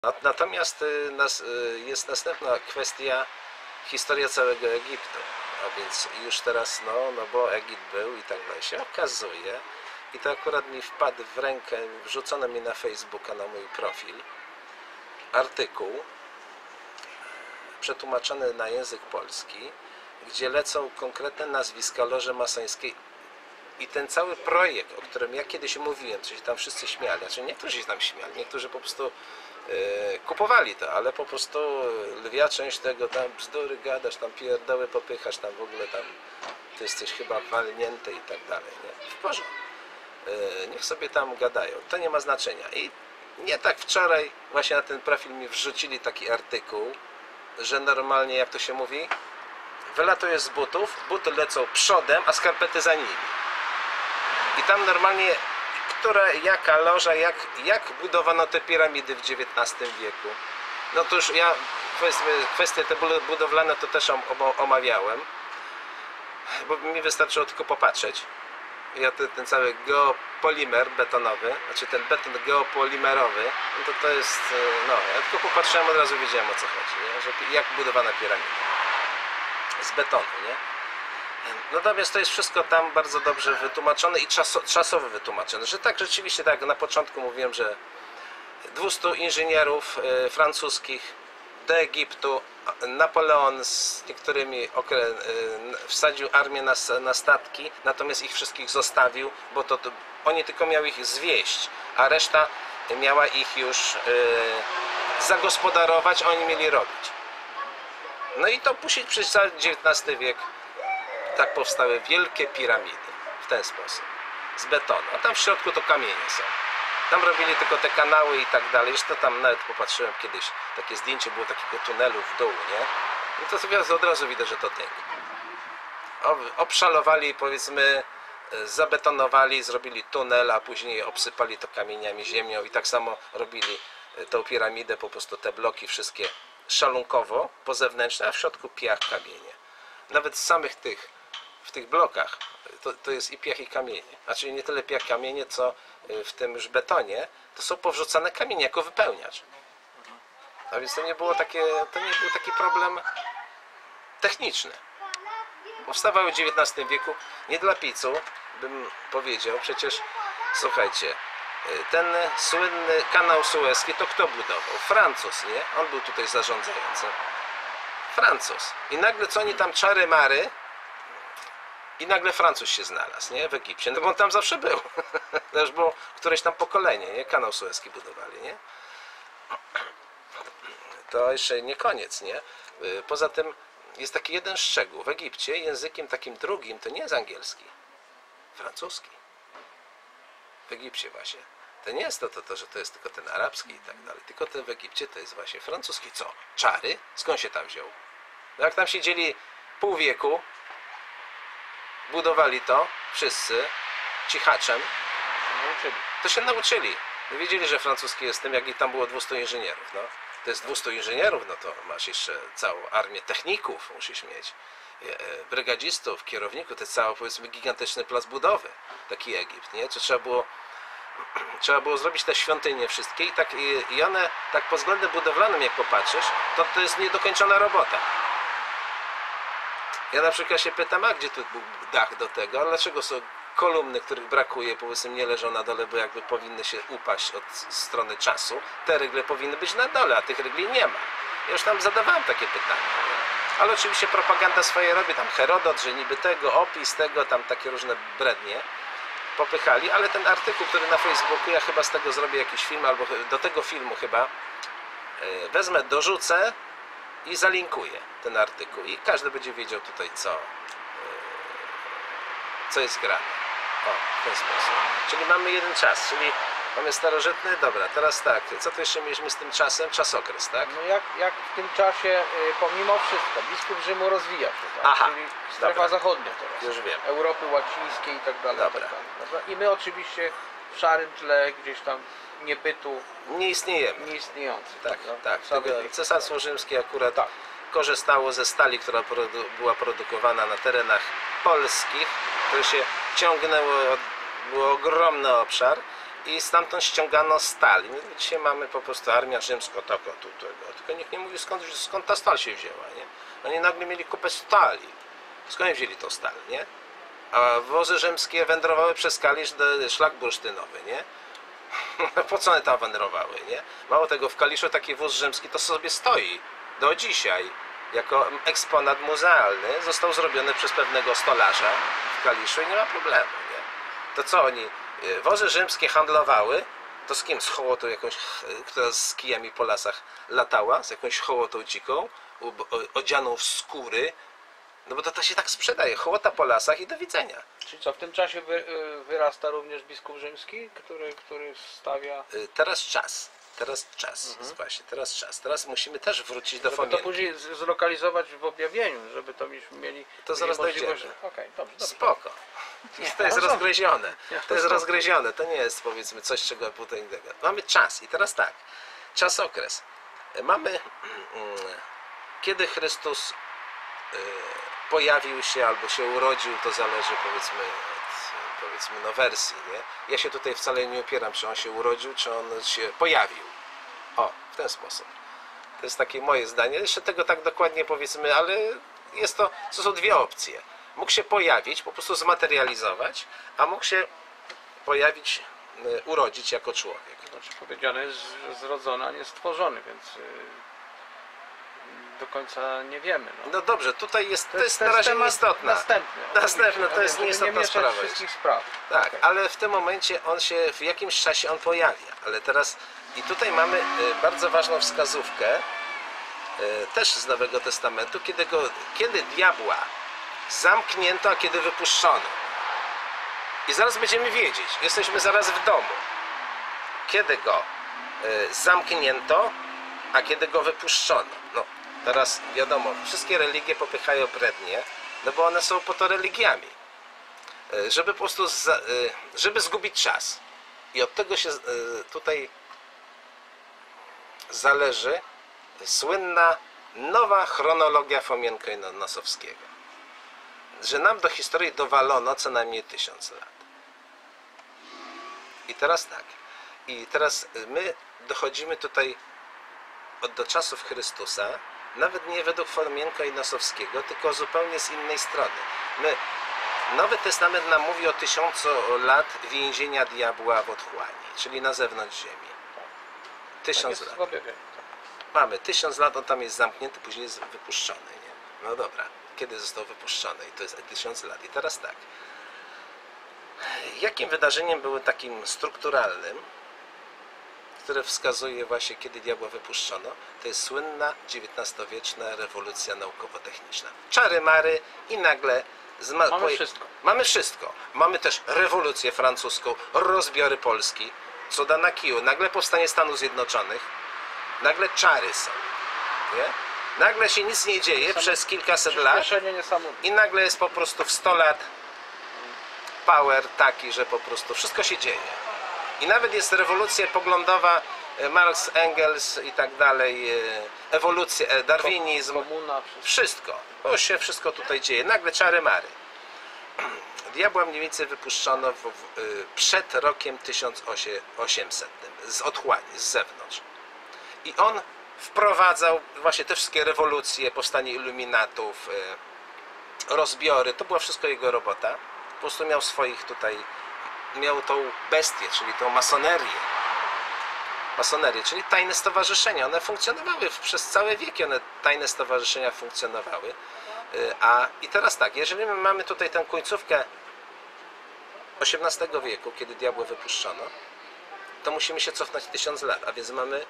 Natomiast jest następna kwestia, historia całego Egiptu. A więc już teraz, no bo Egipt był i tak dalej, się okazuje, i to akurat mi wpadł w rękę, wrzucono mi na Facebooka, na mój profil, artykuł przetłumaczony na język polski, gdzie lecą konkretne nazwiska loży masońskiej. I ten cały projekt, o którym ja kiedyś mówiłem, co się tam wszyscy śmiali, znaczy niektórzy się tam śmiali, niektórzy po prostu kupowali to, ale po prostu lwia część tego, tam bzdury gadasz, tam pierdoły popychasz, tam w ogóle tam ty jesteś chyba walnięty i tak dalej, nie? W porządku. Niech sobie tam gadają, to nie ma znaczenia. I nie tak wczoraj właśnie na ten profil mi wrzucili taki artykuł, że normalnie, jak to się mówi, wylatujesz z butów, buty lecą przodem, a skarpety za nimi. I tam normalnie, jaka loża, jak budowano te piramidy w XIX wieku. No to już ja kwestie te budowlane to też omawiałem, bo mi wystarczyło tylko popatrzeć. Ja ten cały geopolimer betonowy, znaczy ten beton geopolimerowy, no to jest, no ja tylko popatrzyłem, od razu wiedziałem, o co chodzi, nie? Że jak budowana piramida z betonu, nie? Natomiast to jest wszystko tam bardzo dobrze wytłumaczone i czasowo wytłumaczone, że tak rzeczywiście, tak na początku mówiłem, że 200 inżynierów francuskich do Egiptu, Napoleon z niektórymi wsadził armię na statki, natomiast ich wszystkich zostawił, bo oni tylko miały ich zwieść, a reszta miała ich już zagospodarować, a oni mieli robić. No i to później przez cały XIX wiek tak powstały wielkie piramidy w ten sposób, z betonu, a tam w środku to kamienie są. Tam robili tylko te kanały i tak dalej. Jeszcze tam nawet popatrzyłem kiedyś, takie zdjęcie było takiego tunelu w dół, nie? No to od razu widać, że to tynk. Obszalowali, powiedzmy, zabetonowali, zrobili tunel, a później obsypali to kamieniami, ziemią i tak samo robili tą piramidę, po prostu te bloki wszystkie szalunkowo, pozewnętrzne, a w środku piach, kamienie. Nawet z samych w tych blokach to jest i piach, i kamienie. Znaczy nie tyle piach, kamienie, co w tym już betonie, to są powrzucane kamienie jako wypełniacz. A więc to nie był taki problem techniczny. Powstawały w XIX wieku, nie dla picu, bym powiedział, przecież słuchajcie, ten słynny kanał Suezki to kto budował? Francuz, nie? On był tutaj zarządzającym. Francuz. I nagle co oni tam czary mary i nagle Francuz się znalazł, nie? W Egipcie, no bo on tam zawsze był. To już było któreś tam pokolenie, nie? Kanał Suezki budowali, nie? To jeszcze nie koniec, nie? Poza tym jest taki jeden szczegół. W Egipcie językiem takim drugim to nie jest angielski, francuski. W Egipcie właśnie. To nie jest to, że to jest tylko ten arabski i tak dalej, tylko ten w Egipcie to jest właśnie francuski. Co? Czary? Skąd się tam wziął? No jak tam siedzieli pół wieku, budowali to wszyscy cichaczem, to się nauczyli. Wiedzieli, że francuski jest tym, jak i tam było 200 inżynierów. No. To jest 200 inżynierów, no to masz jeszcze całą armię techników, musisz mieć brygadzistów, kierowników, to jest cały, powiedzmy, gigantyczny plac budowy, taki Egipt, nie? To trzeba było zrobić te świątynie wszystkie i one, tak pod względem budowlanym jak popatrzysz, to jest niedokończona robota. Ja na przykład się pytam, a gdzie tu był dach do tego, a dlaczego są kolumny, których brakuje, powiedzmy, nie leżą na dole, bo jakby powinny się upaść od strony czasu. Te rygle powinny być na dole, a tych rygli nie ma. Ja już tam zadawałem takie pytania. Ale oczywiście propaganda swoje robi, tam Herodot, że niby tego, opis tego, tam takie różne brednie popychali, ale ten artykuł, który na Facebooku, ja chyba z tego zrobię jakiś film, albo do tego filmu chyba wezmę, dorzucę i zalinkuję ten artykuł i każdy będzie wiedział tutaj co jest grane. O, w ten sposób. Czyli mamy jeden czas, czyli mamy starożytny, dobra, teraz tak, co tu jeszcze mieliśmy z tym czasem? Czasokres, tak? No jak w tym czasie, pomimo wszystko, biskup Rzymu rozwija się, tak? Aha, czyli strefa zachodnia teraz, już wiem. Europy łacińskiej i tak dalej, Dobra. tak dalej, prawda? I my oczywiście w szarym tle gdzieś tam niebytu, Nie istniejemy. nieistniejący. Tak, prawda? tak. Sobie Cesarstwo Rzymskie akurat tak. korzystało ze stali, która była produkowana na terenach polskich, które się ciągnęło, był ogromny obszar i stamtąd ściągano stal. I dzisiaj mamy po prostu armia rzymska, taka tutaj, tylko nikt nie mówi skąd ta stal się wzięła, nie? Oni nagle mieli kupę stali. Skąd wzięli tą stal, nie? A wozy rzymskie wędrowały przez Kalisz do szlak bursztynowy, nie? Po co one tam wędrowały, nie? Mało tego, w Kaliszu taki wóz rzymski to sobie stoi do dzisiaj. Jako eksponat muzealny został zrobiony przez pewnego stolarza w Kaliszu i nie ma problemu, nie? To co oni, wozy rzymskie handlowały, to z kim? Z hołotą jakąś, która z kijami po lasach latała, z jakąś hołotą dziką, odzianą w skóry, no bo to się tak sprzedaje, hołota po lasach i do widzenia. Czyli co, w tym czasie wyrasta również biskup rzymski, który stawia... Teraz czas. Właśnie, teraz czas. Teraz musimy też wrócić do Żeby Fomienki. to później zlokalizować w objawieniu, żeby to mieli... To zaraz możliwość... dojdziemy. Okej, dobrze. Spoko. Nie, To jest rozumiem. rozgryzione. To jest spoko. rozgryzione. To nie jest, powiedzmy, coś, czego tutaj... Mamy czas. I teraz tak. Czas, okres. Mamy... Kiedy Chrystus pojawił się albo się urodził, to zależy, powiedzmy, od wersji, nie? Ja się tutaj wcale nie opieram, czy on się urodził, czy on się pojawił. O, w ten sposób. To jest takie moje zdanie. Jeszcze tego tak dokładnie, powiedzmy, ale to są dwie opcje. Mógł się pojawić, po prostu zmaterializować, a mógł się pojawić, urodzić jako człowiek. Znaczy powiedziane jest, że zrodzony, a nie stworzony, więc do końca nie wiemy. No. No dobrze, tutaj to jest na razie temat nieistotne. Następny, to jest żeby nieistotna nie mieszać sprawa. wszystkich spraw. Tak, Okej. ale w tym momencie on się, w jakimś czasie on pojawia. Ale teraz, i tutaj mamy bardzo ważną wskazówkę, też z Nowego Testamentu, kiedy diabła zamknięto, a kiedy wypuszczono. I zaraz będziemy wiedzieć, jesteśmy zaraz w domu. Kiedy go zamknięto, a kiedy go wypuszczono. No, teraz wiadomo, wszystkie religie popychają brednie, no bo one są po to religiami. Żeby po prostu, żeby zgubić czas. I od tego się tutaj zależy słynna nowa chronologia Fomienko-Nosowskiego. Że nam do historii dowalono co najmniej 1000 lat. I teraz tak. I teraz my dochodzimy tutaj do czasów Chrystusa, nawet nie według Fomienko-Nosowskiego, tylko zupełnie z innej strony. Nowy Testament nam mówi o 1000 lat więzienia diabła w otchłani, czyli na zewnątrz ziemi. 1000 lat. Mamy 1000 lat, on tam jest zamknięty, później jest wypuszczony. Nie? No dobra, kiedy został wypuszczony? I to jest 1000 lat. I teraz tak. Jakim wydarzeniem było takim strukturalnym, które wskazuje właśnie, kiedy diabła wypuszczono? To jest słynna XIX-wieczna rewolucja naukowo-techniczna. Czary mary i nagle Mamy wszystko. Mamy wszystko. Mamy też rewolucję francuską, rozbiory Polski, co da na kiju. Nagle powstanie Stanów Zjednoczonych, nagle czary są. Nie? Nagle się nic nie dzieje przez kilkaset lat i nagle jest po prostu w 100 lat power taki, że po prostu wszystko się dzieje. I nawet jest rewolucja poglądowa, Marx, Engels i tak dalej, ewolucja, darwinizm, komuna, wszystko. To się wszystko tutaj dzieje. Nagle czary mary. Diabła mniej więcej wypuszczono przed rokiem 1800 z otchłani, z zewnątrz. I on wprowadzał właśnie te wszystkie rewolucje, powstanie iluminatów, rozbiory. To była wszystko jego robota. Po prostu miał swoich tutaj, miał tą bestię, czyli tą masonerię. Masonerię, czyli tajne stowarzyszenia. One funkcjonowały przez całe wieki, tajne stowarzyszenia funkcjonowały. I teraz tak, jeżeli my mamy tutaj tę końcówkę XVIII wieku, kiedy diabła wypuszczono, to musimy się cofnąć 1000 lat, a więc mamy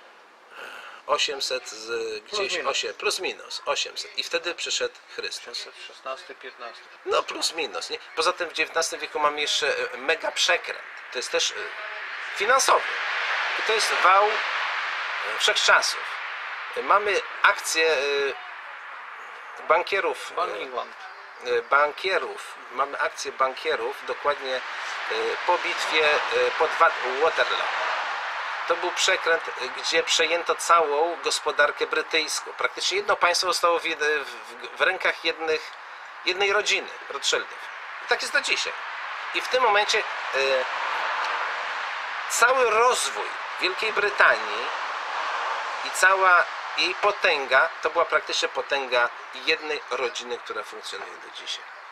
800 plus minus 800 i wtedy przyszedł Chrystus. 16, 15. No plus minus, nie? Poza tym w XIX wieku mamy jeszcze mega przekręt, to jest też finansowy i to jest wał wszechczasów. Mamy akcje bankierów, mamy akcję bankierów dokładnie po bitwie pod Waterloo. To był przekręt, gdzie przejęto całą gospodarkę brytyjską. Praktycznie jedno państwo zostało w rękach jednej rodziny, Rothschildów. I tak jest do dzisiaj. I w tym momencie cały rozwój Wielkiej Brytanii i cała jej potęga to była praktycznie potęga jednej rodziny, która funkcjonuje do dzisiaj.